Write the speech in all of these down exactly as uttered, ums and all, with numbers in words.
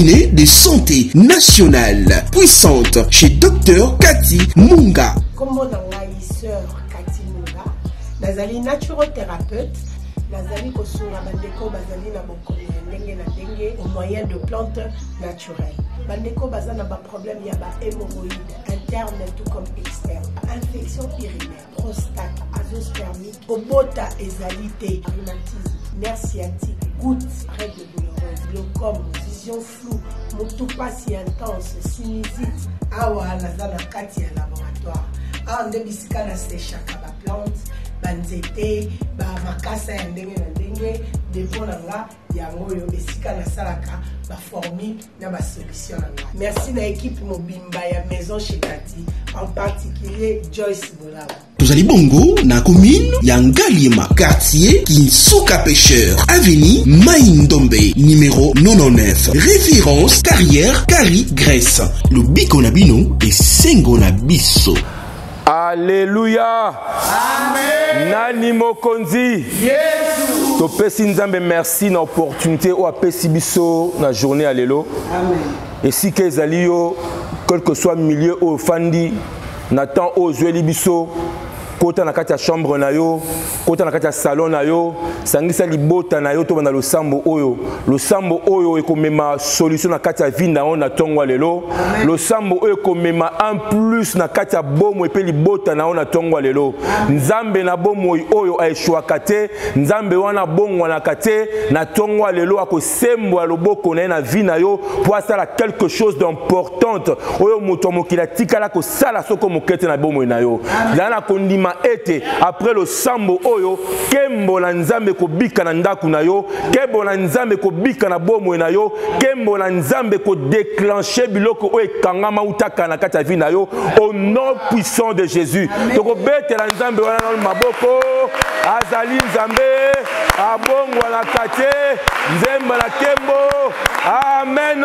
cabinet de santé nationale puissante chez Docteur Cathy Munga. Comment dans la sœur Cathy Munga, nazali naturothérapeute, nazali kosunga bandeko bazali na bokomi ndenge na ndenge au moyen de plantes naturelles. Bandeko bazana ba problème ya ba hémorroïdes interne tout comme externe, infection urinaire, prostate, azoospermie, obota ezalité, rhumatisme, nerf sciatique, gouttes, règles douloureuses, glaucome, vision floue, motupa si intense, sinusite, awa nazana kati ya laboratoire. Ah, nde bisika na séchaka ba plante, banzete, ba makasa ya ndenge na ndenge, depo na nga yango yo bisika na salaka ba formi na ba solution na nga. Merci na équipe mobimba ya maison chez Cathy, en particulier Joyce Bolaba. Tozali bongo na commune ya Ngaliema, quartier Kinsuka Pêcheur, avenue Maïndombe, numéro quatre-vingt-dix-neuf, référence carrière Kari Grèce. Le biko na bino et sengo na biso. Alléluia. Amen. Nani mokonzi. Yesu. Topesi nzambe merci na opportunité o apesi biso na journée alelo. Amen. Et si que ezali yo quel que soit milieu au fandi na temps o zweli biso kota na kati ya chambre na yo, kota na kati ya salon na yo, sangisa libota na yo to bana lo sambo oyo. Lo sambo oyo ekomema solution na kati ya vie na on na tongwa lelo. Lo sambo oyo ekomema en plus na kati ya bomo epe libota na on na tongwa lelo. Nzambe na bomo oyo aeshwaka te, nzambe wana bongwa na kate na tongwa lelo akosembo loboko na na vie na yo pour asala quelque chose d'importante oyo moto mokila tikala ko sala soko mokete na bomo na yo. Dana kondima ete après le sambo oyo kembo na nzambe ko bika na ndaku na yo, kembo na nzambe ko bika na bomo na yo, kembo na nzambe ko déclencher biloko oyo kangama utaka na kati ya vie na yo au nom puissant de Jésus. Toko bete la nzambe wana na maboko azali nzambe abongwa na kate nzemba na kembo. Amen.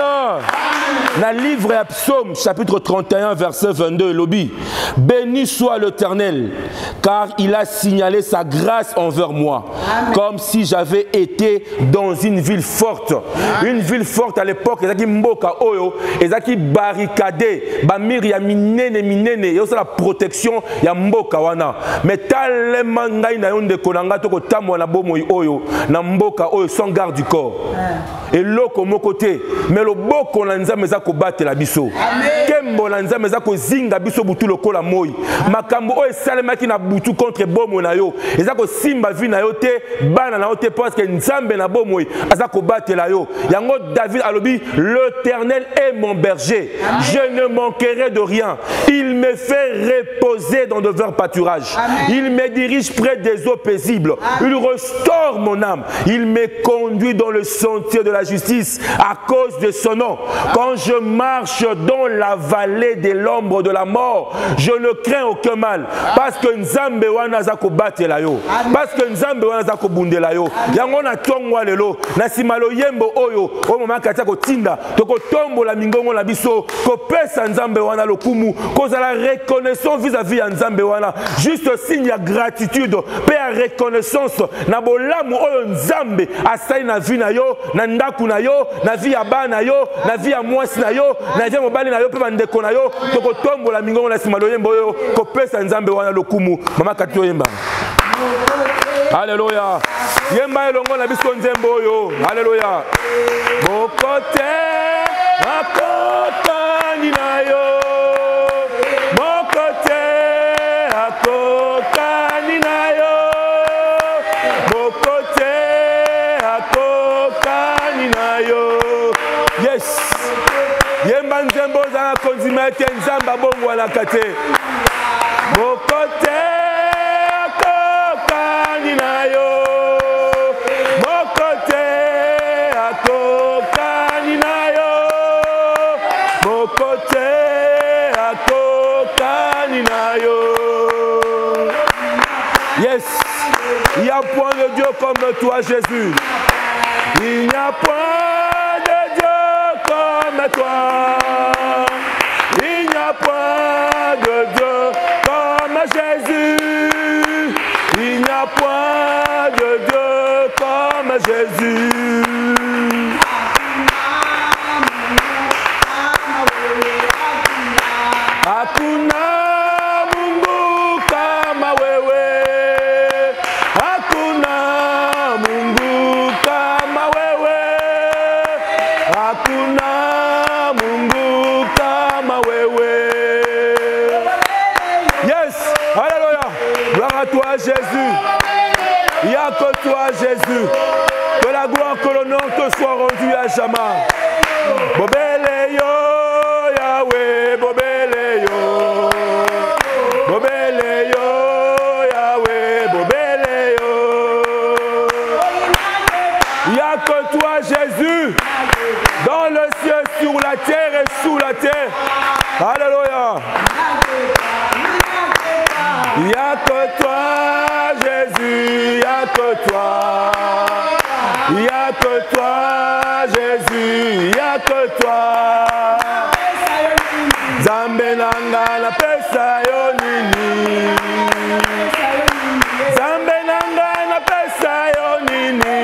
Na livre ya Psaume chapitre trente et un verset vingt-deux lobi, béni soit l'Éternel car il a signalé sa grâce envers moi. Amen. Comme si j'avais été dans une ville forte. Amen. Une ville forte à l'époque, ezaki mboka oyo, ezaki barricadé, ba mir ya minene minene, yo la protection ya mboka wana. Mais tellement ngai na yonde konanga to ko tamwa na bomo oyo, na mboka oyo sans garde du corps. Amen. Et loko moko te, mais le boko na nzambe za ko batela biso. Kembo na nzambe za ko zinga biso butu lokola moi. Makambo oyo salemaki na butu contre bomo na yo. Eza ko simba vi na yo te, bana na yo te parce que nzambe na bomo aza ko batela yo. Yango David alobi, l'Éternel est mon berger. Amen. Je ne manquerai de rien. Il me fait reposer dans de verts pâturages. Amen. Il me dirige près des eaux paisibles. Amen. Il restaure mon âme. Il me conduit dans le sentier de la justice à cause de son nom. Quand je marche dans la vallée de l'ombre de la mort, je ne crains aucun mal parce que nzambe wana za ko batela yo, parce que nzambe wana za ko bundela yo. Yango na tongwa lelo na simalo yembo oyo o mama kata ko tinda to ko tombo la mingongo la biso ko pesa nzambe wana lokumu ko za la reconnaissance vis-à-vis ya nzambe wana, juste signe ya gratitude pe ya reconnaissance na bolamu oyo nzambe asai na vie na yo, na ndaku na yo, na vie ya bana yo, na vie ya mwasi na yo, na vie mobali na yo pe bandeko na yo, to ko tombo la mingongo na simalo yembo oyo ko pesa nzambe wana lokumu mama kati yemba. Alléluia. Yemba elongo na biso nzembo oyo. Alléluia. Mokote akokani na yo. Mokote akokani na yo. Mokote akokani na yo. Yes. Yemba nzembo za konzima ete nzamba bongo na kate. Mokote akokani na yo. Mokote akokani na yo. Mokote akokani na yo. Yes. Il n'y a point de Dieu comme toi, Jésus. Il n'y a point de Dieu comme toi. Il n'y a point de Dieu comme Jésus. Il n'y a point de Dieu comme Jésus. Jésus. Il n'y a que toi, Jésus. Que la gloire, que l'honneur te soit rendu à jamais. Bobele yo, Yahweh, bobele yo. Bobele yo, Yahweh, bobele yo. Il n'y a que toi, Jésus. Dans le ciel, sur la terre et sous la terre. Alléluia. Il n'y a que toi, Jésus, il n'y a que toi. Il n'y a que toi, Jésus, il n'y a que toi. Zambe nanga na pesa yo nini. Zambe nanga na pesa yo nini.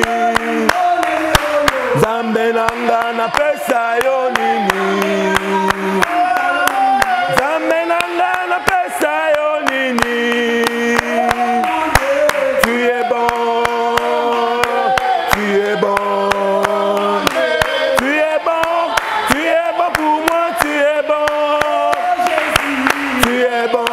Zambe nanga na pesa yo nini. Zambe nanga na pesa yo nini. Tu es bon, tu es bon, tu es bon, tu es bon pour moi, tu es bon, tu es bon,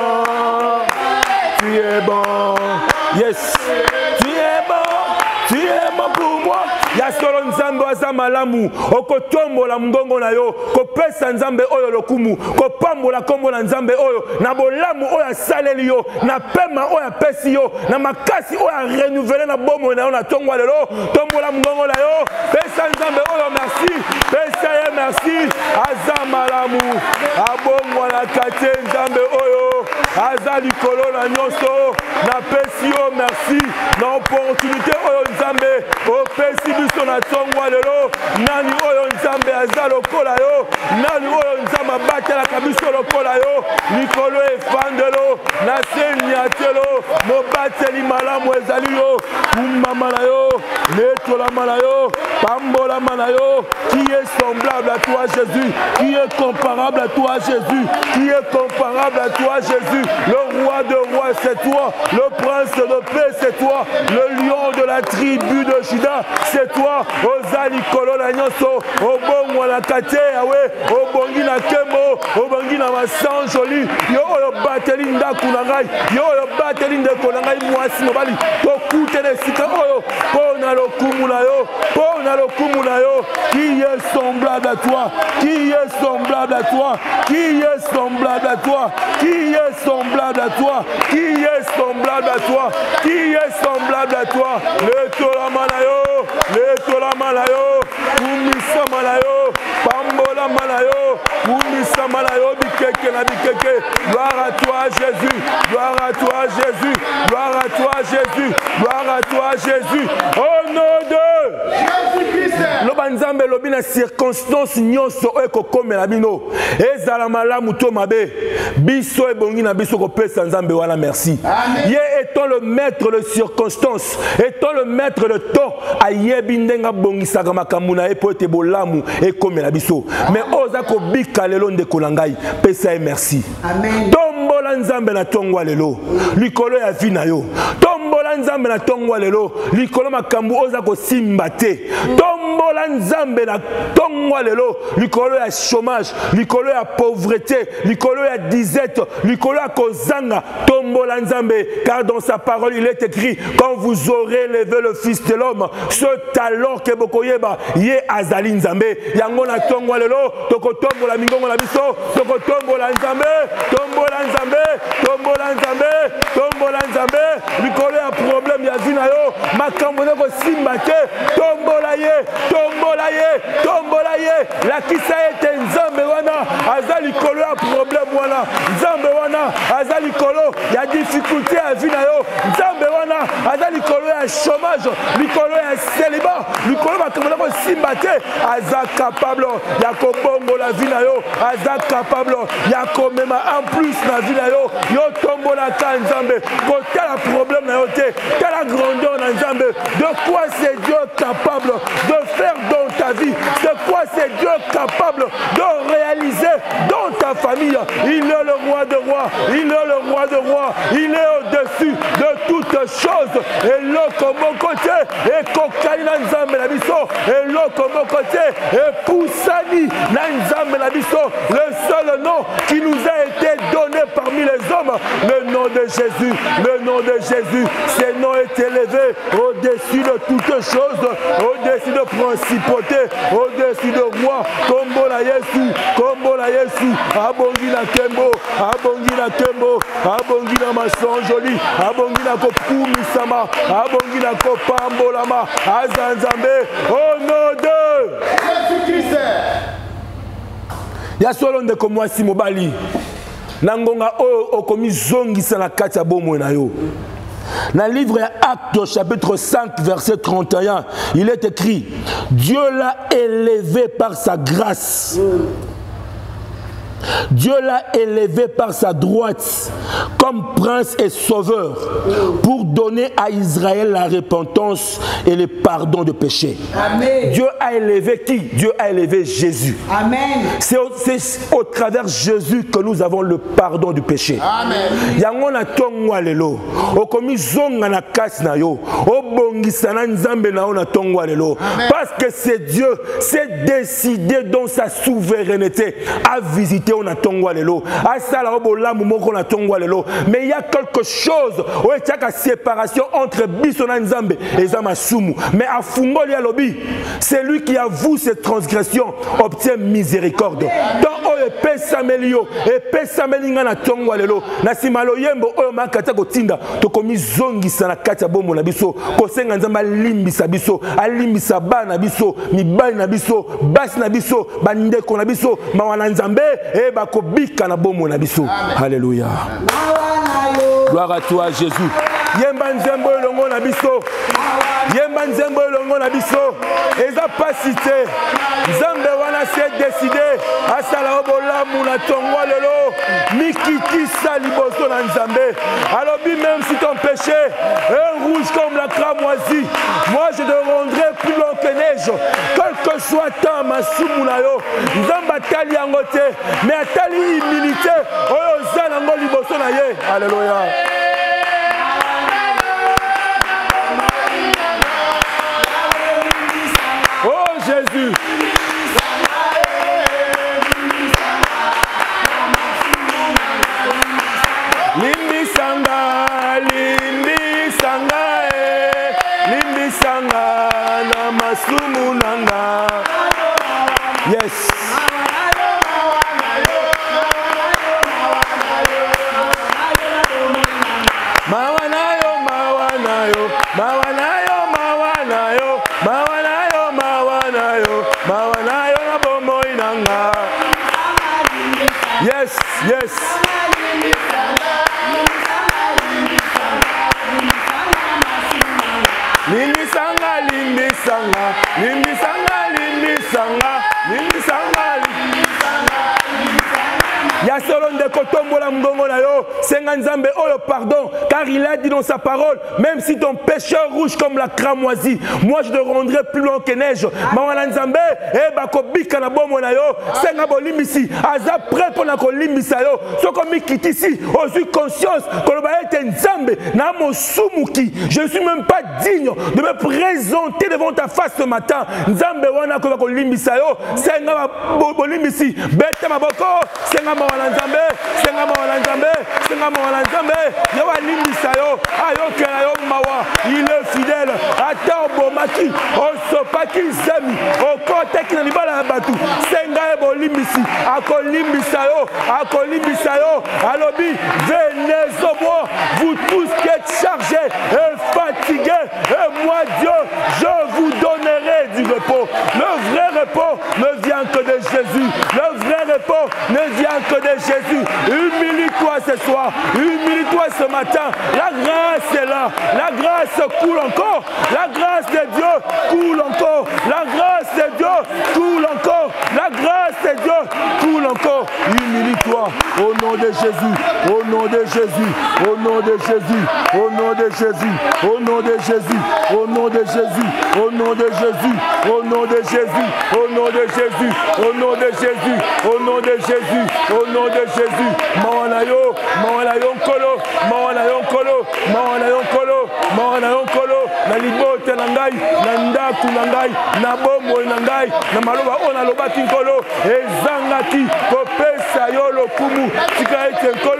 tu es bon, yes, tu es bon, tu es bon pour moi. Ya solo nzambe aza malamu okotombola mungongo na yo kopesa nzambe oyo lokumu kopambola kombo na nzambe oyo na bolamu oyo asaleli yo na pema oyo apesi yo na makasi oyo renouveler na bomo na yo na tongo lelo tombola mungongo na yo pesa nzambe oyo merci pesa ye merci aza malamu abongwa na kate nzambe oyo aza likolo na nyonso na pesi yo merci na opportunité oyo nzambe opesi biso na tongo lelo nani oyo nzambe aza lokola yo nani oyo nzambe abatelaka biso lokola yo likolo efandelo na se niatelo mobateli malamu ezali yo kumama na yo netolama na yo pambolama na yo qui est semblable à toi Jésus qui est comparable à toi Jésus qui est comparable à toi Jésus le roi de rois c'est toi le prince de paix c'est toi le lion de la tribu de Juda c'est toi ozali kolola nyonso obongo na kate yawe obongi na kembo obongi na masanjoli yo oyo bateli ndaku na ngai yo oyo bateli ndeko na ngai mwasi mobali tokutela esika oyo mpo na lokumu na yo mpo na lokumu na yo qui est semblable à toi qui est semblable à toi qui est semblable à toi qui est semblable à toi qui est semblable à toi qui est semblable à toi le tolama na yo le tolama na yo kumisama na yo pambola na yo kumisama na yo bikeke na bikeke gloire à toi Jésus gloire à toi Jésus gloire à toi Jésus gloire à toi Jésus au nom de Jésus-Christ loba nzambe lobi na circonstance nyonso oyo kokomela bino ezala malamu to mabe biso ebongi na biso kopesa nzambe wana merci ye étant le maître de circonstance étant le maître de temps ayebi ndenga bongisaka makambo na ye po ete bolamu ekomela biso mais oza kobika lelo ndeko na ngai pesa ye merci amen tombola nzambe na tongwa lelo likolo ya vi na yo tombola nzambe na tongwa lelo likolo makambo oza kosimba te tombola nzambe na tongwa lelo likolo ya chômage likolo ya pauvreté likolo ya disette likolo ya kozanga tombola nzambe car dans sa parole il est écrit quand vous aurez levé le fils de l'homme ce talent que bokoyeba ye azali nzambe yango na tongwa lelo tokotombola mingongo na biso tokotombola nzambe tombola nzambe tombola nzambe tombola nzambe likolo ya problème ya vi na yo makambo na kosimba te tombola ye tombola ye tombola ye lakisa ete nzambe wana aza likolo ya problème wana nzambe wana aza likolo ya difficulté ya vi na yo nzambe wana aza likolo ya chômage likolo ya célibat likolo makambo na kosimba te aza capable ya kobongola vi na yo aza capable ya komema en plus na vi na yo yo tombolaka nzambe kotala problème na yo te tala grandeur na nzambe de quoi c'est Dieu capable de faire dans ta vie de quoi c'est Dieu capable de réaliser dans ta famille il est le roi de rois il est le roi de rois il est au-dessus de toutes choses et l'autre mon côté et kokali na nzambe na biso et l'autre mon côté et poussani na nzambe na biso le seul nom qui nous a été donné parmi les hommes Le nom de Jésus, le nom de Jésus, ce nom est élevé au-dessus de toutes choses, au-dessus de principautés, au-dessus de rois. Kombo la Yesu, Kombo la Yesu, abongi na kembo, abongi na kembo, abongi na masonjoli, abongi na kopumi sama, abongi na kopambolama, azanzambe, au nom de Jésus-Christ. Ya solo ndeko mwasi mobali. Nangonga o okomi zongisa na kati ya bomoi na yo. Dans le livre Actes chapitre cinq verset trente et un, il est écrit: Dieu l'a élevé par sa grâce. Dieu l'a élevé par sa droite comme prince et sauveur pour donner à Israël la repentance et le pardon de péché. Amen. Dieu a élevé qui? Dieu a élevé Jésus. Amen. C'est au, au travers de Jésus que nous avons le pardon du péché. Amen. Yangona tongwa lelo. Okomi zonga na kasi na yo. Obongisa na nzambe na yo na tongwa lelo. Parce que c'est Dieu, c'est décidé dans sa souveraineté à visiter on a tongwa lelo. Asala obola mumoko na tongwa lelo. Mais il y a quelque chose où il y a une séparation entre biso na nzambe et zamasumu. Mais à fungoli alobi, c'est lui qui avoue ses transgressions obtient miséricorde. Dans oyo pesamelio et pesamelinga na tongwa lelo. Na simalo yembo oyo makata kotinda to komi zongisa na kati ya bomo na biso. Kosenga nzamba limbisa biso, alimbisa bana biso, mibali na biso, basi na biso, bandeko na biso, mawana nzambe et bakobika na bomo na biso. Alléluia. Gloire à toi Jésus. Yemba nzembo elongo na biso. Yemba nzembo elongo na biso. Eza pas cité. Nzambe wana s'est décidé asala obolamu na tongwa lelo. Mikiki sali boso na nzambe. Alors même si ton péché est rouge comme la cramoisie, moi je te rendrai plus long que neige. Quel que soit ta masumu na yo. Nzamba tali yango te. Mais atali humilité. Oyo zana ngo liboso na ye. Alléluia. Oh Jésus. Limbi sanga, limbi sanga, limbi sanga na masumu nanga. Yes. Mawanayo, mawanayo, mawanayo, mawanayo, mawanayo, mawanayo, mawanayo na bomo inanga. Yes, yes. Limbi sanga, limbi sanga, limbi sanga, limbi sanga, limbi sanga, limbi sanga. Ya solo ndeko tombola mbongo na yo, senga nzambe oyo pardon, car il a dit dans sa parole, même si ton péché rouge comme la cramoisie, moi je te rendrai plus long que neige. Mawana nzambe, eh bako bika na bomo na yo, senga bo limbisi, aza prêt pour na ko limbisa yo, so komi kitisi, osu conscience, koloba ete nzambe, na mo sumuki, je ne suis même pas digne de me présenter devant ta face ce matin. Nzambe wana ko bako limbisa yo, senga bo limbisi, bete maboko, senga mo Nzambe, senga mawana nzambe, senga mawana nzambe, yawa limbisa yo, ayo kela yo mawa, il est fidèle, ata obomaki, osopaki zemi, okoteki na libala ya batu, senga ebo limbisi, ako limbisa yo, ako limbisa yo, alobi, venez au moi, vous tous qui êtes chargés et fatigués, et moi Dieu, je vous donnerai du repos. Le vrai repos ne vient que de Jésus, le vrai repos ne vient que de Jésus. Humilie-toi ce soir, humilie-toi ce matin. La grâce est là, la grâce coule encore, la grâce de Dieu coule encore, la grâce de Dieu coule encore, la grâce de Dieu coule encore. Humilie-toi au nom de Jésus, au nom de Jésus, au nom de Jésus, au nom de Jésus, au nom de Jésus, au nom de Jésus, au nom de Jésus, au nom de Jésus, au nom de Jésus, au nom de Jésus, au nom de Jésus, au nom de Jésus. Mawana yo, mawana yo nkolo, mawana yo nkolo, mawana yo nkolo, mawana yo nkolo, na libote na ngai, na ndaku na ngai, na bomoi na ngai, na maloba ona lobaki nkolo, ezangaki kopesa yo lokumu, tika ete nkolo,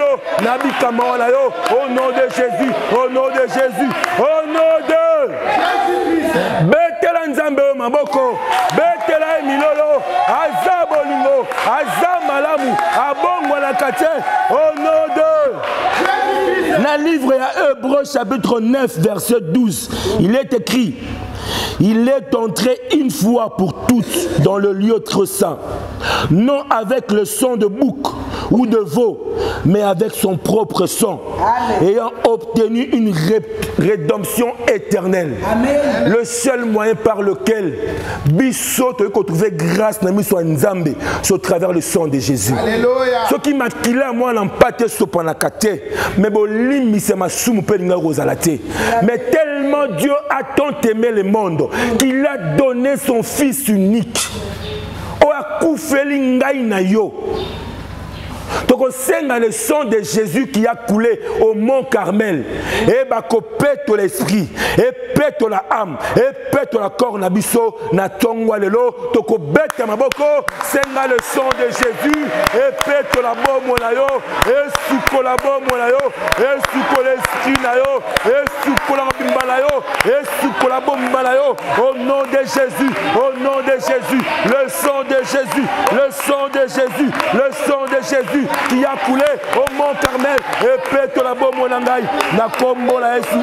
Nabikama wana yo. Au nom de Jésus, au nom de Jésus, au nom de Betela Nzambe o maboko, Betela Emilolo, Aza bolingo, Aza malamu, Abongo la kate, au nom de. Dans le livre à Hébreux chapitre neuf verset douze, il est écrit: il est entré une fois pour toutes dans le lieu très saint, non avec le sang de bouc ou de veau, mais avec son propre sang, Amen. Ayant obtenu une ré rédemption éternelle. Amen. Le seul moyen par lequel Bissot peut trouver grâce c'est au travers le sang de Jésus. Alléluia. Ce qui m'a quitté moi n'empâté ce panakate, mais bolimi c'est ma soum pelinga rosalate. Mais tellement Dieu a tant aimé le monde qu'il a donné son fils unique. O akufeli ngai na yo. Donc c'est le sang de Jésus qui a coulé au mont Carmel. Et bah pète l'esprit, et pète la âme, et pète la corps nabiso, na tongwa lelo, toko bête maboko, c'est le sang de Jésus, et pète la bombe na yo, et souko la bombe na yo, et souko l'esprit na yo, et souko la bimba na yo, et souko la bombe na yo, au nom de Jésus, au nom de Jésus, le sang de Jésus, le sang de Jésus, le sang de Jésus qui a coulé au mont Carmel et pète la bombe monangaï na kombo na Yesu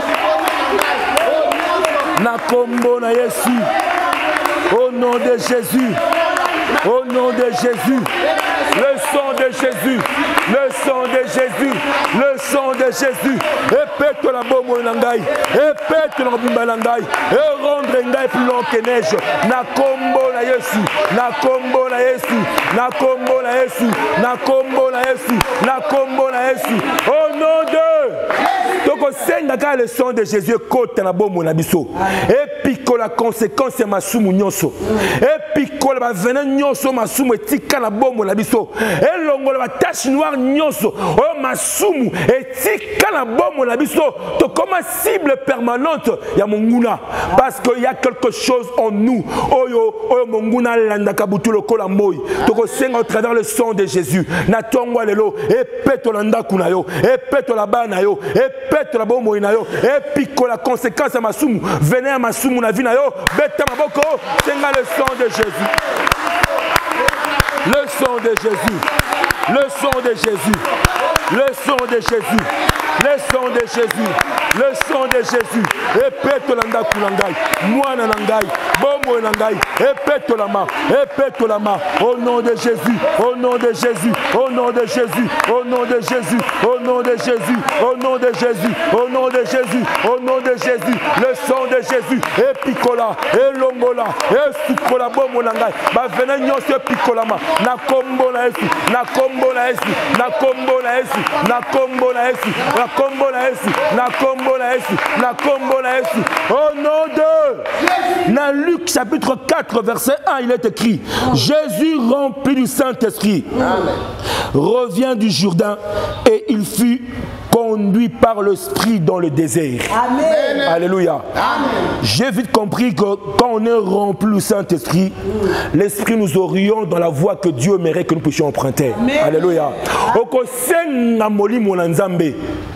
na kombo na Yesu au nom de Jésus, au nom de Jésus, le sang de Jésus, le sang de Jésus, le sang de Jésus, et pète la bombe monangaï et pète la bombe monangaï et rendre ngaï plus long que neige na kombo na Yesu, na kombo na Yesu, na kombo na Yesu, na kombo na Yesu, na kombo na Yesu, au nom de donc senga le sang de Jésus côte na bombe na biso et puis que la conséquence c'est masumu nyonso et puis que la venin nyonso masumu etika na bombe na biso et longo la tache noire nyonso o masumu etika na bombe na biso to comme cible permanente ya monguna parce que il y a quelque chose en nous oyo oyo monguna landa kabutu lokola moi to ko senga au travers le sang de Jésus na tongwa lelo et peto landa kuna yo et peto la bana yo et peto la bombe na yo et puis que la conséquence à masumu venez à masumu na vie na yo beta maboko senga le sang de Jésus, le sang de Jésus, le sang de Jésus, le sang de Jésus, le sang de Jésus, le sang de Jésus, et pète l'anda kulangai, moi nangai, bomo nangai, et pète la main, et pète la main, au nom de Jésus, au nom de Jésus, au nom de Jésus, au nom de Jésus, au nom de Jésus, au nom de Jésus, au nom de Jésus, au nom de Jésus, le sang de Jésus, et picola, et longola, et sukola bomo nangai, ba venenyo se picola ma, na kombo na Yesu, na kombo na Yesu, na kombo na Yesu, na kombo na Yesu, na kombo na Yesu, na kombo na Yesu, na kombo na Yesu, au nom de. Dans Luc chapitre quatre verset un, il est écrit: Jésus rempli du Saint-Esprit revient du Jourdain et il fut conduit par l'Esprit dans le désert. Amen. Alléluia. J'ai vite compris que quand on est rempli du Saint-Esprit, l'Esprit nous oriente dans la voie que Dieu mérite que nous puissions emprunter. Amen. Alléluia. Okosenga molimo na Nzambe.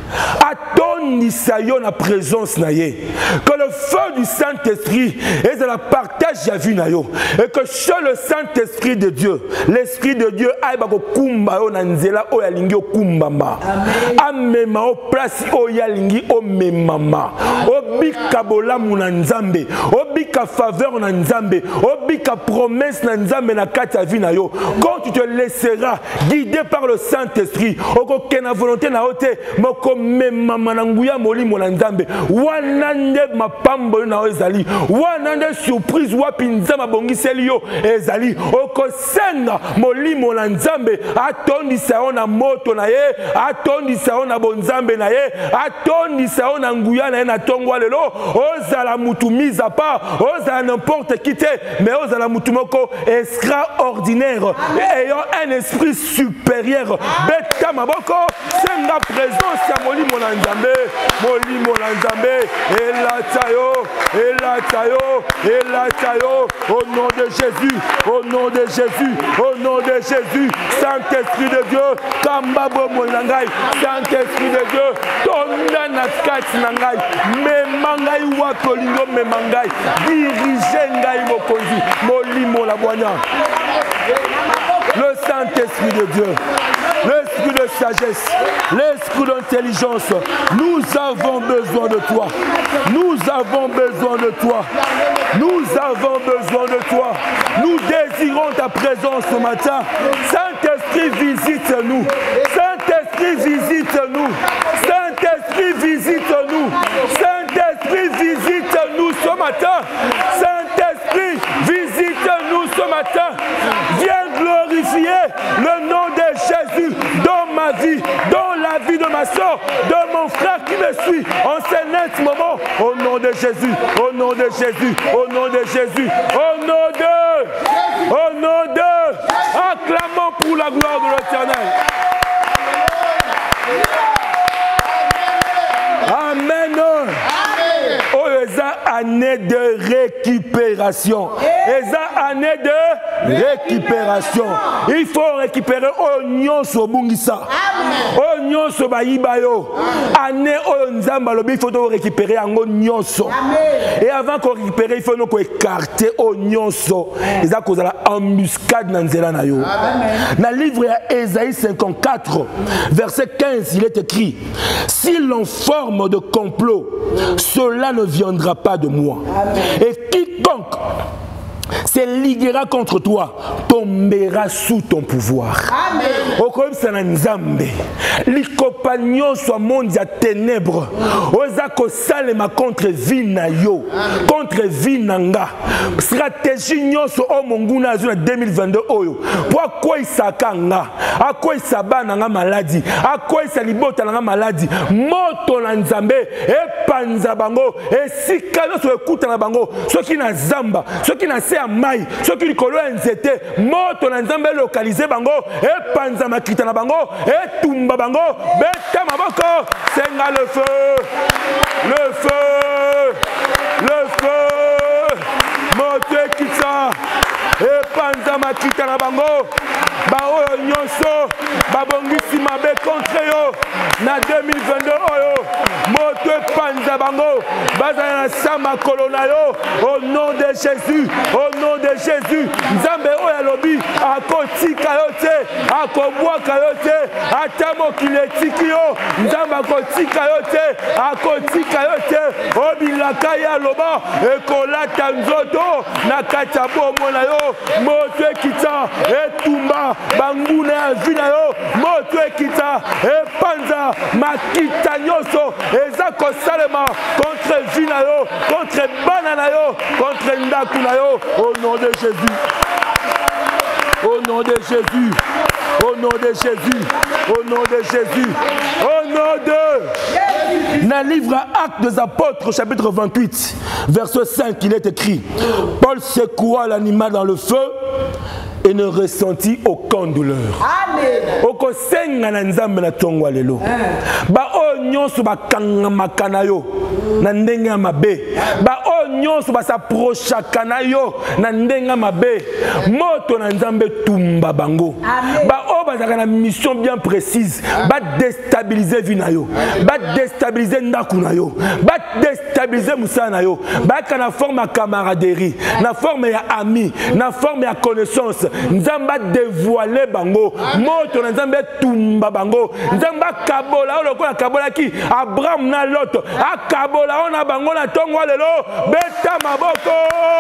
Atondisa yo na présence na ye. Que le feu du Saint-Esprit est de la partage ya vu na yo. Et que seul le Saint-Esprit de Dieu, l'Esprit de Dieu aille ba ko kumba yo na nzela o ya lingi o kumbamba. Amen. O place o yalingi o memama o bika bolamu na Nzambe o bika faveur na Nzambe o bika promesse na Nzambe na kati ya vie na yo. Quand tu te laisseras guider par le Saint-Esprit o kena volonté na ote moko memama na nguya molimo na Nzambe wana nde mapambo na ezali wana nde surprise wapi Nzambe bongiseli yo ezali o kosenga molimo na Nzambe atondisa yo na moto na ye atondisa yo na Nzambe na ye atondisa yo na nguya na ye na tongwa lelo ozala mutu mise à part ozala n'importe qui te mais ozala mutu moko extraordinaire ayant un esprit supérieur beta maboko senga présence ya molimo na Nzambe, molimo na Nzambe, elatayo, elatayo, elatayo, au nom de Jésus, au nom de Jésus, au nom de Jésus, Saint-Esprit de Dieu, Kambabo Monangai, Saint-Esprit de Dieu, Tonda Nakati Nangai, Memangai Watolingo Memangai, dirigez Ngai Mokonzi, Molimo la Boigna. Le Saint-Esprit de Dieu, l'esprit de sagesse, l'esprit d'intelligence, nous avons besoin de toi. Nous avons besoin de toi. Nous avons besoin de toi. Nous désirons ta présence ce matin. Saint-Esprit, visite-nous. Saint-Esprit, visite-nous. Saint-Esprit, visite-nous. Saint-Esprit, visite-nous ce matin. Saint-Esprit, visite-nous ce matin. Viens glorifier le nom de Jésus dans ma vie, dans la vie de ma soeur, de mon frère qui me suit en ce moment. Au nom de Jésus, au nom de Jésus, au nom de Jésus, au nom de, au nom de, acclamons pour la gloire de l'Éternel. Amen. Oh, eza année de récupération. Eza année de récupération. Il faut récupérer oignon so bungisa. Oignon so bayibayo. Année onzamba lobi, il faut récupérer en oignon so. Et avant qu'on récupère, il faut nous écarter oignon so. Eza cause la embuscade dans nzela na yo. Dans le livre Ésaïe cinquante-quatre, verset quinze, il est écrit: si l'on forme de complot, cela ne viendra pas de moi. Amen. Et quiconque se liguera contre toi tombera sous ton pouvoir. Amen. Au comme ça n'zambe, les compagnons soit monde ya ténèbres. Oza ko salema contre vinayo, contre vinanga. Stratégie nyoso o monguna azuna deux mille vingt-deux oyo. Pourquoi isakanga? A quoi isabana nga maladie? A quoi isalibota nga maladie? Moto na nzambe e panza bango e sikano so ekuta na bango. Ceux qui na zamba, ceux qui na à maï, ceux qui likolo nzete, moto na nzambe localisé bango, et panza makita na bango, et tumba bango, beta maboko, senga le feu, le feu, le feu, moto kitsa, et panza makita na bango, bao nyonso, babongisi mabe contre yo, na deux mille vingt-deux oyo, moto panza bango, bazana sama kolona yo, au nom de Jésus, au nom de Jésus, Nzambe oya lobi, akotika yo te, akobwaka yo te, atamo kiletiki yo, Nzambe akotika yo te, akotika yo te, obilaka ya loba, ekolata nzoto, na kati ya bomo na yo, moto ekita, etumba, banguna ya vi na yo, moto ekita, epanza, makita nyoso, eza kosalema, contre vi na yo, contre bana na yo, contre ndaku na yo, au nom de Jésus. Au nom de Jésus. Au nom de Jésus. Au nom de Jésus. Au nom de... Dans le livre Actes des Apôtres, chapitre vingt-huit, verset cinq, il est écrit: Paul secoua l'animal dans le feu et ne ressentit aucune douleur. Amen. Oko senga na nzambe na tongwa lelo. Ba o nyonso ba kanga makana yo na ndenga mabe. Ba o nyonso ba s'approcha kana yo na ndenga mabe. Moto na nzambe tumba bango. Amen. Ba o ba zaka na mission bien précise. Ba déstabiliser vie na yo. Ba déstabiliser ndaku na yo. Ba déstabiliser musana na yo. Ba kana forme ya camaraderie, na forme ya ami, na forme ya connaissance. Nzamba dévoiler bango, moto na nzambe tumba bango, nzamba kabola o lokola kabola ki Abraham na Lot, akabola ona bango na tongo lelo, beta maboko,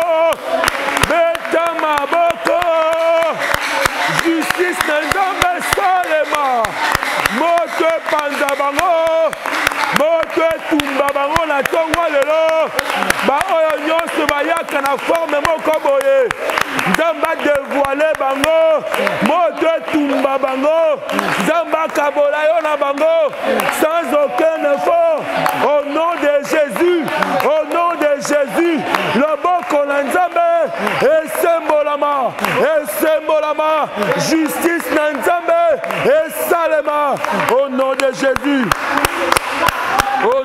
beta maboko, justice na nzambe salema, moto panza bango, moto tumba bango na tongo lelo, ba oyo nyonso bayaka na forme moko boye, nzamba dévoiler bango, moto tumba bango, nzamba kabola yo na bango, sans aucun effort, au nom de Jésus, au nom de Jésus, le boko na nzambe, esembolama, esembolama, justice na nzambe, esalema, au nom de Jésus.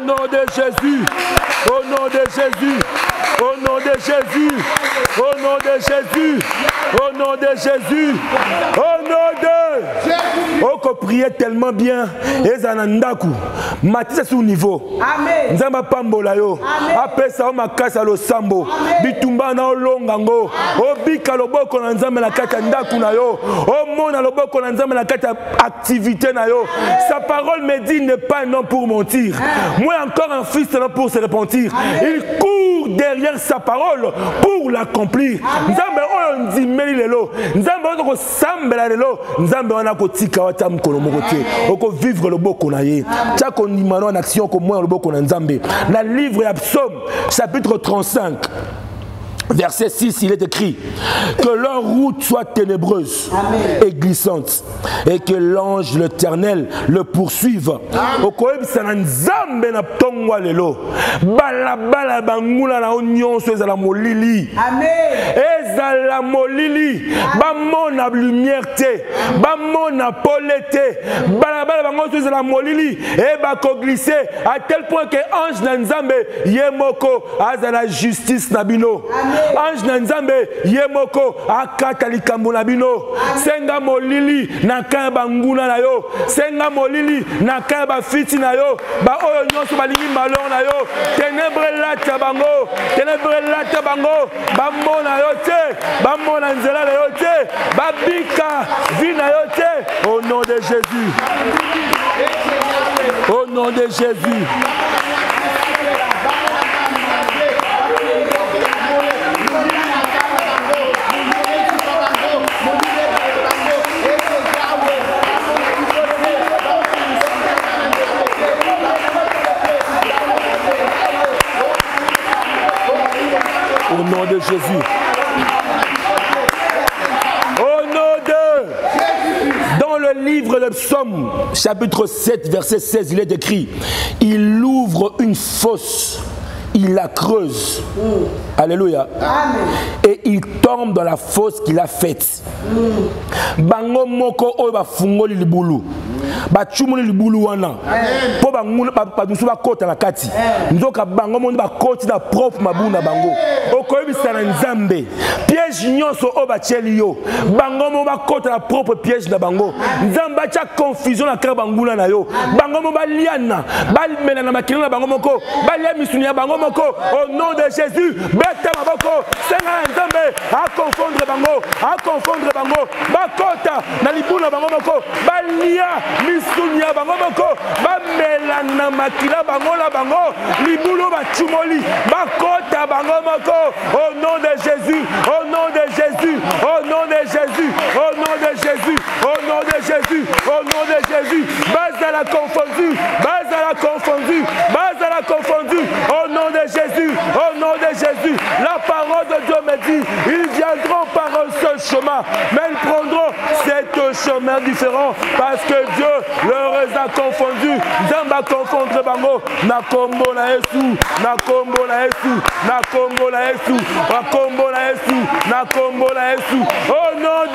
nom de Jésus. Au nom de Jésus. Au nom de Jésus. Au nom de Jésus. Au nom de Jésus. Au nom de Jésus. Oh, qu'on priait tellement bien. Et Zanandaku. Matisse sur niveau. Amen. Nzamba pambola yo. Après ça, on m'a cassé le sambo. Bitumba na olongango. Obika loboko na nzamba na kata ndaku na yo. O mona loboko na nzamba na kata activité na yo. Sa parole me dit n'est pas un nom pour mentir. Moi encore un fils pour se repentir. Il court derrière sa parole pour l'accomplir. Nzamba oyo ndimeli lelo. Nzamba oyo ko sambela lelo. Nzamba wana ko tika wata mkono mokote. Oko vivre loboko na ye. Tchako nimano en action ko moi loboko na nzambe. Na livre ya Psaume chapitre trente-cinq. Verset six, il est écrit que leur route soit ténébreuse Amen. Et glissante et que l'ange de l'Éternel le poursuive. Okoyebi sana nzambe na tongwa lelo. Bala bala bangula na onyon so ezala molili. Amen. Ezala molili. Ba mona lumière te. Ba mona polete. Bala bala bango so ezala molili et ba ko glisser à tel point que ange na nzambe yemoko azala justice na bino. Amen. Ange na nzambe yemoko akata likambo na bino. Senga molili na kaya banguna na yo. Senga molili na kaya ba fiti na yo. Ba oyo nyonso balingi malheur na yo. Ténèbres lata bango. Ténèbres lata bango. Ba mona yo te. Ba mona nzela na yo te. Ba bika vi na yo te. Au nom de Jésus. Au nom de Jésus. Au nom de Jésus. Au nom de... Dans le livre de Psaume, chapitre sept, verset seize, il est écrit, il ouvre une fosse, il la creuse. Mm. Alléluia. Amen. Et il tombe dans la fosse qu'il a faite. Mm. Bango moko oyo ba fungoli libulu. Ba chumuli libulu wana. Po ba ngula ba dusu ba kota na kati. Nzoka bango mondi ba koti na propre mabuna bango. Okoyebisa na nzambe. Piège nyonso o ba cheli yo. Bango mo ba kota na propre piège na bango. Nzamba cha confusion na kara bangula na yo. Bango mo ba liana. Ba mena na makina na bango moko. Ba lia misuni ya bango moko. Au nom de Jésus, bête maboko. Senga nzambe a confondre bango. A confondre bango. Ba kota na libuna bango moko. Ba lia misunya bango moko ba melana makila bango la bango libulu ba chumoli ba kota bango moko. Au nom de Jésus, au nom de Jésus, au nom de Jésus, au nom de Jésus, au nom de Jésus, au nom de Jésus, base à la confondue, base à la confondue, base à la confondue, au nom de Jésus, au nom de Jésus. La parole de Dieu me dit, ils viendront par un seul chemin, mais ils prendront sept chemins différents parce que Dieu leur a confondu. Zamba confondre bango na kombo na Yesu, na kombo na Yesu, na kombo na Yesu, na kombo na Yesu, na kombo na Yesu. Au nom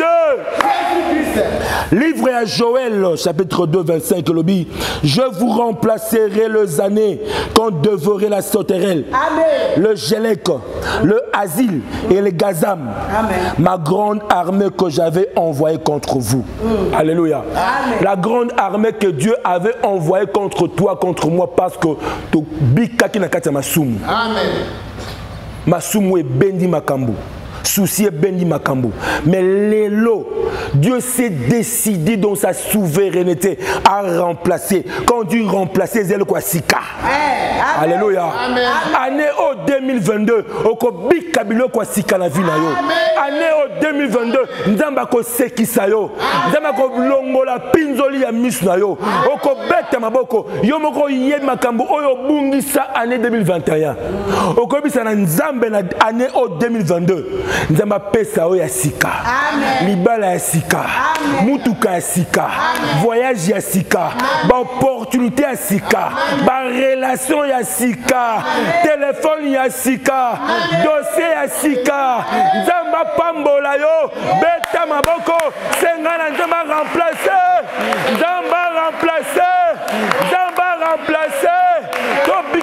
de livre à Joël chapitre deux vingt-cinq le dit, je vous remplacerai les années quand dévorerai la sauterelle, le Gélec, le Asile et le Gazam, Amen. Ma grande armée que j'avais envoyée contre vous. Mm. Alléluia. Amen. La grande armée que Dieu avait envoyée contre toi, contre moi, parce que tu bikaki na kati ya masumu. Amen. Masumu e bendi makambu. Souci et béni makambo. Mais l'élo, Dieu s'est décidé dans sa souveraineté à remplacer. Quand Dieu remplacer, c'est le quoi sika. Alléluia. Année au deux mille vingt-deux, au kobi kabilo quoi sika na vie na yo. Année au deux mille vingt-deux, nzamba ko seki sayo. Nzamba ko longola pinzoli ya misu na yo. Au ko beta maboko, yo moko yé makambo oyo bungisa année deux mille vingt et un. Au kobi sa na nzambe na année au deux mille vingt-deux. Nzamba pesa o ya sika. Amen. Libala ya sika. Amen. Mutuka ya sika. Amen. Voyage ya sika. Ba opportunité ya sika. Ba relation ya sika. Amen. Téléphone ya sika. Amen. Dossier ya sika. Nzamba pambola yo. Beta maboko. Sengana nzamba remplacer. Nzamba remplacer. Nzamba remplacer. To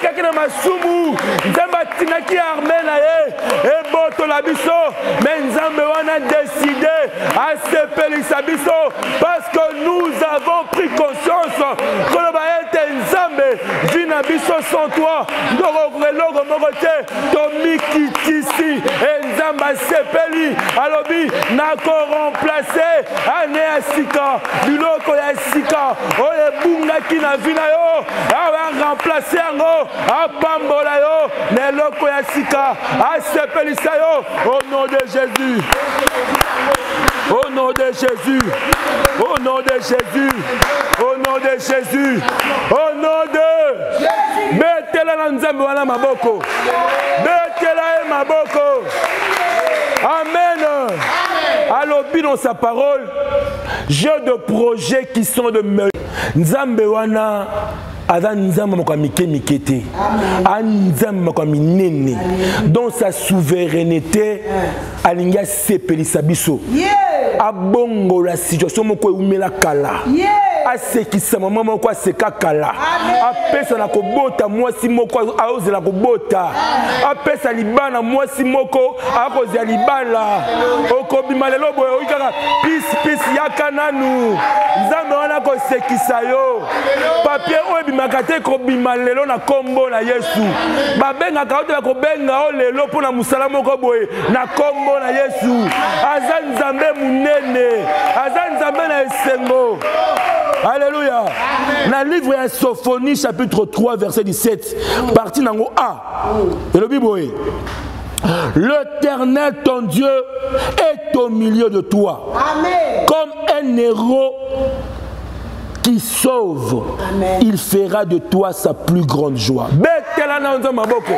masumu nzambe atinaki armée na ye ebotola biso mais nzambe wana décidé asepelisa biso parce que nous avons pris conscience koloba ete nzambe vi na biso sans toi ndoko eloko moko te tomikitisi e nzambe asepeli alobi nako remplacer ane ya sika biloko ya sika oyo ebungaki na vi na yo awa remplacer yango apambola yo na eloko ya sika asepelisa yo au nom de Jésus. Au nom de Jésus, au nom de Jésus, au nom de Jésus, au nom de Jésus. Betela na nzambe wana maboko. Betela e maboko. Amen. Alobi dans sa parole, j'ai de projets qui sont de meilleurs. Nzambe wana Aza nzambe moko mike mikete. Nzambe moko minene. Dans sa souveraineté, alinga sepelisa biso. Abongo la situation moko umela kala. Asekisa mama moko aseka kala. Apesa na kobota mwasi moko aoze la kobota. Apesa libana mwasi moko akoze ya libala. Okobima lelo boye oikaka pis pis yakananu. Nzambe wana ko sekisa yo. Papier obi makate ko bima lelo na kombo na Yesu. Babenga ka ote ko benga o lelo pona musala moko boye na kombo na Yesu. Aza nzambe munene. Aza nzambe na esengo. Alléluia. Dans le livre de Sophonie, chapitre trois, verset dix-sept, partie nango A. Et le Bible est: l'Éternel, ton Dieu, est au milieu de toi. Amen. Comme un héros qui sauve. Amen. Il fera de toi sa plus grande joie. Balobi.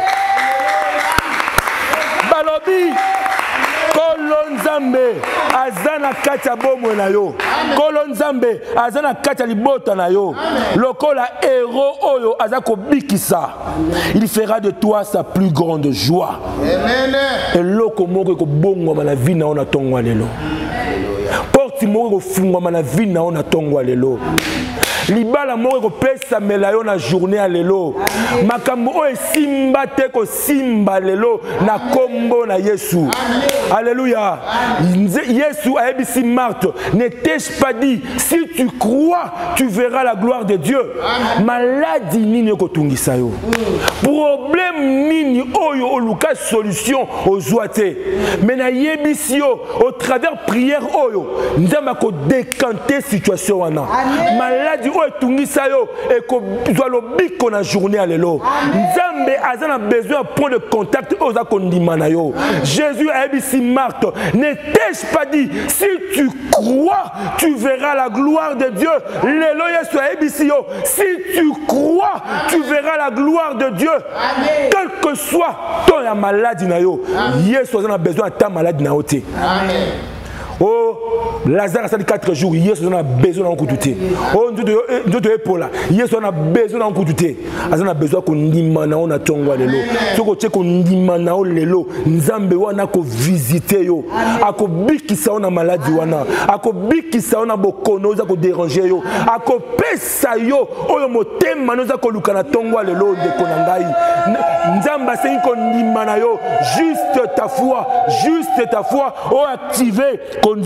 Kolonzambe azana kacha bomo na yo. Kolonzambe azana kacha libota na yo. Lokola héros oyo azako bikisa. Il fera de toi sa plus grande joie. Amen. Et loko moko ko bongo na vie na ona tongwa lelo. Porti moko ko fungwa na vie na ona tongwa lelo. Libala moko ko pesa melayo na journée à lelo. Makambo o simba te ko simba lelo na kombo na Yesu. Alléluia. Yesu a dit Marthe, ne t'ai-je pas dit, si tu crois, tu verras la gloire de Dieu. Maladie nini ko tungisa yo. Problème nini oyo oluka solution aux joités. Mais na yebisio au travers prière oyo, nzamba ko décanter situation wana. Maladie oyo tungisa yo et ko zalo biko na journée à lelo. Nzambe azana besoin de prendre contact aux akondima na yo. Jésus a dit Marthe, ne t'ai-je pas dit, si tu crois, tu verras la gloire de Dieu. Lelo Yesu a dit yo, si tu crois, tu verras la gloire de Dieu. Amen. Quel que soit ton maladie na yo, Yesu a besoin de ta maladie na ote. Amen. Oh, Lazare a sali quatre jours, Yesu a besoin d'un coup de thé. Oh, nous devons épauler. Yesu a besoin d'un coup de thé. Il a besoin qu'on dimana on a tongwa lelo. Ce qu'on tient qu'on dimana on lelo. Nzambe wana ko visiter yo. Ako biki sa on a maladie wana. Ako biki sa on a bokono za ko déranger yo. Ako pesa yo. Oyo motema no za ko lukana tongwa lelo de konangai. Nzamba c'est qu'on dimana yo. Juste ta foi, juste ta foi. Oh activer.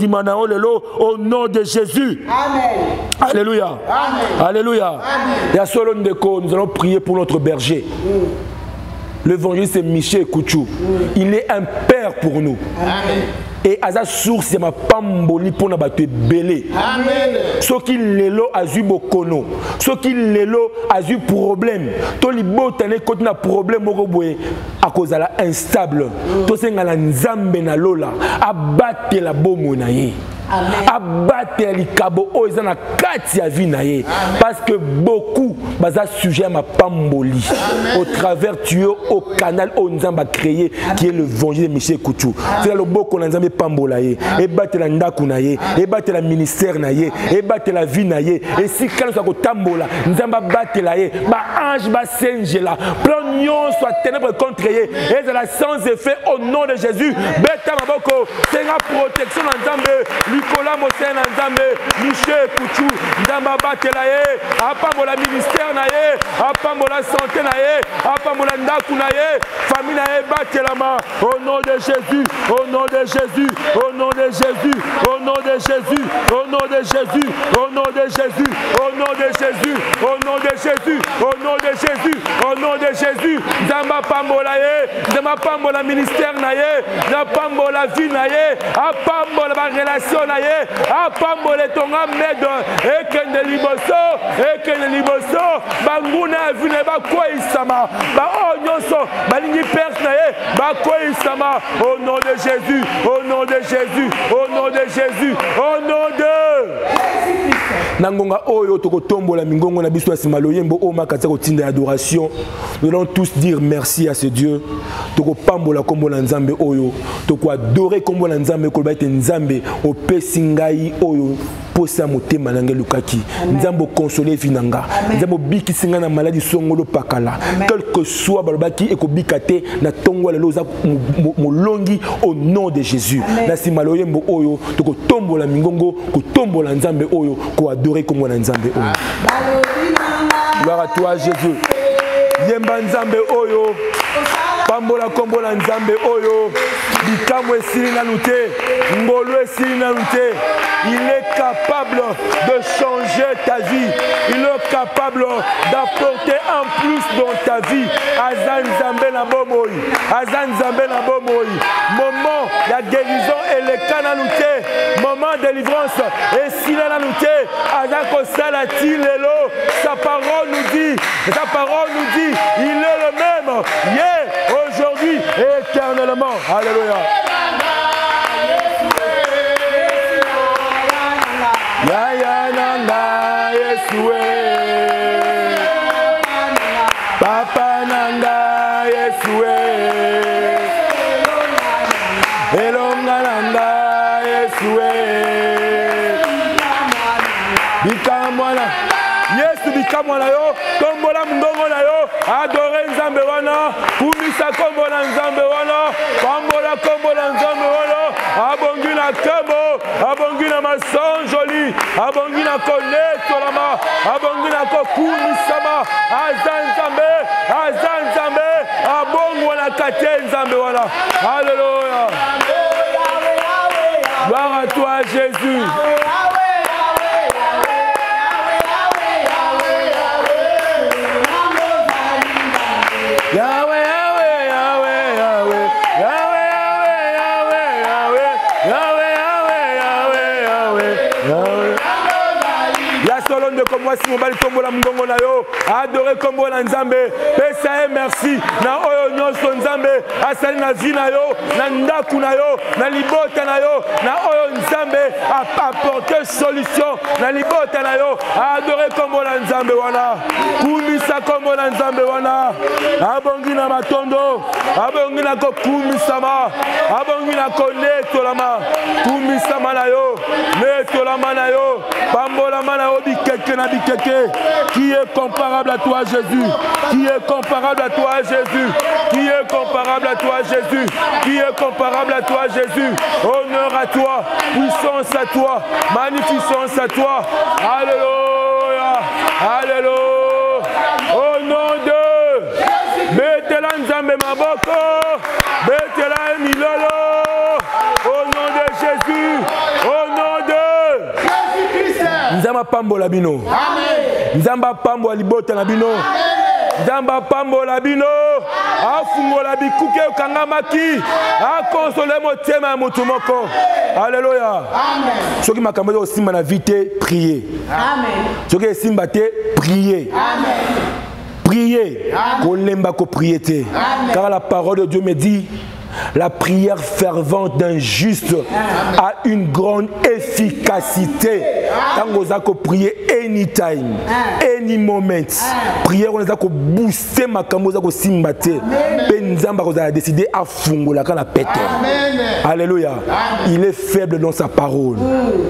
Au nom de Jésus. Amen. Alléluia. Amen. Alléluia. Amen. Nous allons prier pour notre berger. Mm. L'évangéliste c'est Michel Kouchou. Mm. Il est un père pour nous. Amen. Et à sa source, c'est ma pamboli pour nous battre belé. Amen. Ce qui l'élo a eu bokono. Ce qui l'élo a eu problème. Tout les beaux tenez quand on a problème au à cause de la instable. Tout c'est ngala nzambe na lola. Abattre la bomonaye. Abattre les cabos aux na kati ya vie naye. Parce que beaucoup baza sujet à ma pamboli. Au travers tu au canal où nzamba créé qui est le l'évangile de Michel Kouchou. C'est le beau qu'on nzamba pambolaye. Et battre la ndaku naye. Et battre la ministère naye. Et battre la vie naye. Et si quand ça ko tambola, nzamba battre la ye. Ba ange ba singe là. Plan nyon soit ténèbres contre ye. Et de la sans effet au nom de Jésus. Beta maboko. C'est la protection nzambe. Nicolas Mosena Nzambe, Michel Kouchou, Nzamba Batelaye, Apambola ministère naye, Apambola santé naye, Apambola ndaku naye, famille naye Batelama, au nom de Jésus, au nom de Jésus, au nom de Jésus, au nom de Jésus, au nom de Jésus, au nom de Jésus, au nom de Jésus, au nom de Jésus, au nom de Jésus, au nom de Jésus, Nzamba Pambola ye, Nzamba Pambola ministère naye, Nzamba Pambola vie naye, Apambola ba relation naye, Apambola tonga medo, ekende liboso, ekende liboso, banguna vune ba koisama, ba onyoso, balingi perte naye, ba koisama, au nom de Jésus, au nom de Jésus, au nom de Jésus, au nom de Nangonga oyo toko tombola mingongo na biso simaloyembo o makatsa kotinda adoration. Nous allons tous dire merci à ce Dieu. Toko pambola kombo na nzambe oyo, toko adorer kombo na nzambe ko ba ete nzambe o pesingai oyo posa motema nange lukaki. Nzambe consoler finanga. Nzambe bikisinga na maladie songolo pakala. Quel que soit balobaki ekobikate na tongo lelo za molongi au nom de Jésus. Na simaloyembo oyo toko tombola mingongo ko tombola nzambe oyo ko adorer kombo na nzambe oyo. Gloire à toi Jésus. Yemba nzambe oyo pambola kombola nzambe oyo bikamwe esili nanu te, ngolo esili nanu te. Il est capable de changer ta vie. Il est capable d'apporter un plus dans ta vie. Azan nzambe na bomoi, azan nzambe na bomoi. Moment la guérison et le cas nanu te, moment de délivrance esili nanu te. Azan kosala ti lelo, sa parole nous dit, sa parole nous dit, il est le même hier, aujourd'hui et éternellement. Alléluia. Ya ya nanga Yesue, Papa nanga Yesue, Elonga nanga Yesue, bikamwana Yesu bikamwana yo, tombola mndongo na yo, adore nzambe wana, kumisa kombo na nzambe wana, pambola kombo na nzambe wana, abongi na kembo, abongi na mason joli, abongi na konetolama, abongi na kokumisama, azan nzambe, azan nzambe, abongo na kate nzambe wana. Alléluia. Gloire à toi Jésus. Yahweh, Yahweh, Yahweh, Yahweh, Yahweh, Yahweh, Yahweh, Yahweh, Yahweh, Yahweh, Yahweh. Ya solon de comme moi si mon bali kombo la mgongo na yo, adore kombo na nzambe, pesa e merci na oyo nyonso nzambe, asali na vie na yo, na ndaku na yo, na libota na yo, na oyo nzambe a apporter solution, na libota na yo, adore kombo na nzambe wana, kumisa kombo na nzambe wana, abongi na matondo, abongi na kokumisama, abongi na konetolama, kumisama na yo, netolama na yo, pambolama na yo bikeke na bikeke. Qui est comparable à toi Jésus? Qui est comparable à toi Jésus? Qui est comparable à toi Jésus? Qui est comparable à toi Jésus? Honneur à toi, puissance à toi, magnificence à toi. Alléluia, alléluia. Au nom de Betela Nzambe Maboko, Betela Milolo. Au nom de Jésus, au nom de Nzamba pambola bino. Amen. Nzamba pambola libota na bino. Nzamba pambola bino. Afungola bikuke kangamaki. Akonsole motema mutu moko. Alléluia. Amen. Soki makambo yo simba na vite, prier. Amen. Soki simba te, prier. Amen. Prier. Kolemba ko prier te. Car la parole de Dieu me dit, la prière fervente d'un juste a une grande efficacité. Quand vous avez prié anytime, any moment, prière on a booster ma camoza ko simbate. Benzamba vous a décidé à fungola quand la pète. Alléluia. Il est faible dans sa parole.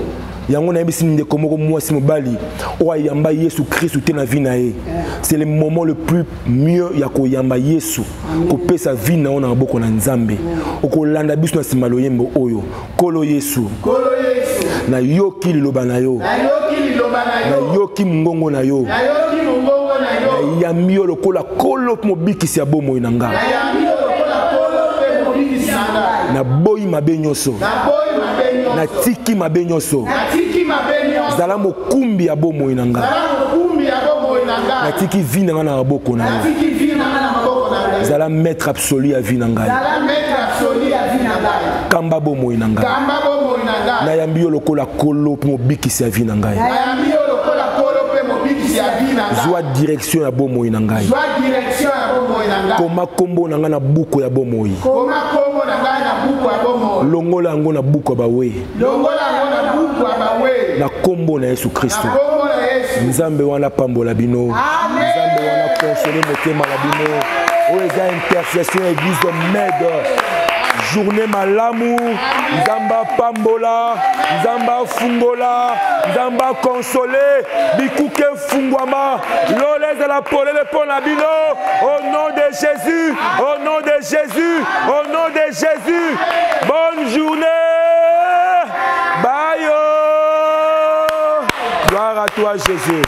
yango na yebisi ndeko moko mwasi mobali o ayamba Yesu Christ te na vie na ye. C'est le moment le plus mieux ya ko yamba Yesu ko pesa vie na ona boko na Nzambe. Oko landa biso na simalo yembo oyo. Kolo Yesu. Kolo Yesu. Na yoki liloba na yo. Na yoki liloba na yo. Na yoki mungongo na yo. Na yoki mungongo na yo. Na yambi yo lokola kolo mobikisi ya bomo na nga. Na yambi yo lokola kolo mobikisi na nga. Na boyi mabe nyonso. Na boyi mabe nyonso. Na tiki mabe nyonso. Na tiki mabe nyonso. Zala mokumbi ya bomo na nga. Zala mokumbi ya bomo na nga. Na tiki vi na nga na maboko na nga. Na tiki vi na nga na maboko na nga. Zala maître absolu ya vi na nga. Zala maître absolu ya vi na nga. Kamba bomo na nga. Kamba bomo na nga. Na yambi yo lokola kolo mobikisi ya vi na nga. Na yambi yo lokola kolo pe mobikisi ya vi na nga. Zwa direction ya bomo na nga. Zwa direction ya bomo na nga. Koma kombo na nga na buko ya bomo. Koma kombo na nga na buko ya bomo. Longola yango na buko bawe. Longola yango na buko bawe. Na kombo na Yesu Kristo. Na kombo na Yesu. Nzambe wana pambola bino. Amen. Nzambe wana consoler motema na bino. O eza intercession église de Med. Journée malamu, Nzamba pambola, Nzamba fungola, Nzamba consolé, bikuke fungwama, lolez de la polele pour la bino, au nom de Jésus, au nom de Jésus, au nom de Jésus. Bonne journée, bye. Gloire à toi Jésus.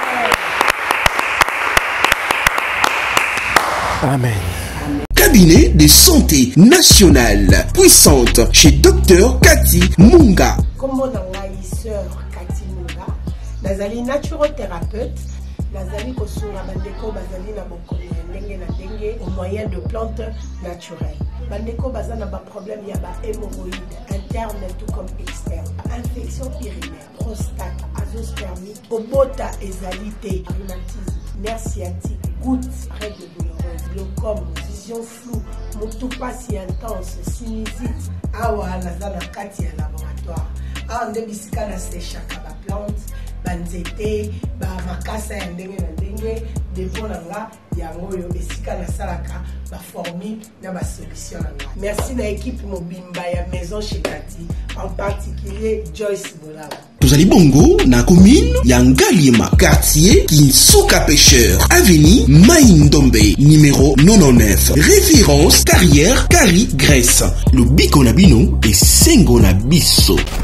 Amen. Cabinet de santé nationale puissante chez Docteur Cathy Munga. Comme sœur Cathy Munga, nazali naturothérapeute, nazali kosunga bandeko bazali na bokomi ndenge na ndenge au moyen de plantes naturelles. Bandeko bazana ba problème ya ba hémorroïdes interne tout comme externe, infection urinaire, prostate, azoospermie, obota ezalité, rhumatisme, nerf sciatique, gouttes, règles douloureuses, glaucome, vision floue, motupa si intense, sinusite, awa nazana kati ya laboratoire. Awa nde bisika na séchaka ba plante, banzete, ba makasa ya ndenge na ndenge, depo na nga yango yo esika na salaka ba formule na ba solution na nga. Merci na équipe mobimba ya maison chez Cathy, en particulier Joyce Bolaba. Tozali bongo na commune ya Ngalima, quartier Kinsuka Pêcheur, avenue Maïndombe, numéro quatre-vingt-dix-neuf. Référence carrière Carrie Grèce. Le Biko na bino et Sengo na biso.